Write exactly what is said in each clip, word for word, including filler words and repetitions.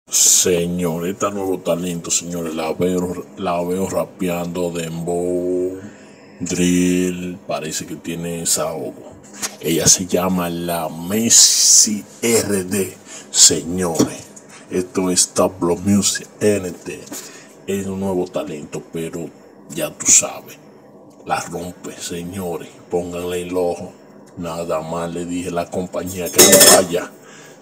Señor, esta nuevo talento, señores, la veo, la veo rapeando dembow, drill, parece que tiene desahogo. Ella se llama la Messi R D, señores. Esto es Top Block Music N T. Es un nuevo talento, pero ya tú sabes, la rompe, señores. Pónganle el ojo. Nada más le dije a la compañía que no vaya.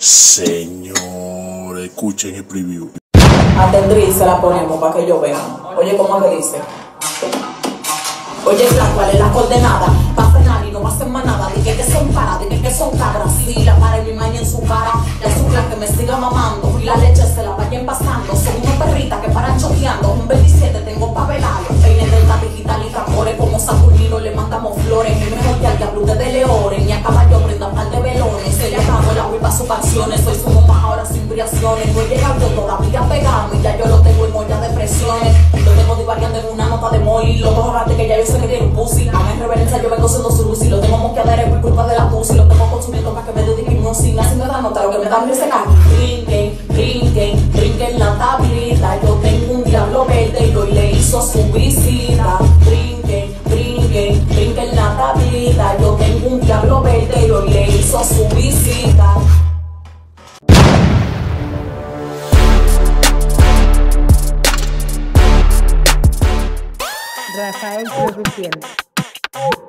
Señor, escuchen el preview. A Tendril se la ponemos para que ellos vean. Oye, ¿cómo que dice? Oye, flaco, ¿cuál es la coordenada? Pa' frenar y no va a hacer más nada. Dije que son caras, dije que son cabras. Sí, la para y mi maña en su cara. La azúcar que me siga mamando y la leche se la vayan pasando. Son unos perritas que paran choteando. Un veintisiete tengo pa' velarlo. Peine delta digital y tambores. Como Saturnino le mandamos flores. Mi mejor que al diablo de leones. Ni a caballo prenda par de velones. Se le acabó el agua y pa' sus canciones. Soy su mamá ahora sin variaciones. No he llegado yo todavía a pegarme. Ya yo lo tengo en olla de presiones. Lo tengo divariando en una nota de mol. Los dos agarrate que ya yo sé que tiene un pussy. A mi reverencia yo vengo siendo su luz. Y lo tengo moqueadera por culpa de la pussy. Lo tengo consumiendo para que me dediquen un sin. Así me da nota lo que me da mi secar. Brinquen, brinquen, brinquen la tablita. Yo tengo un diablo verde y hoy le hizo su visita. Brinquen, brinquen, brinquen la tablita. Yo tengo un diablo verde y hoy le hizo su visita. Rafael produciendo.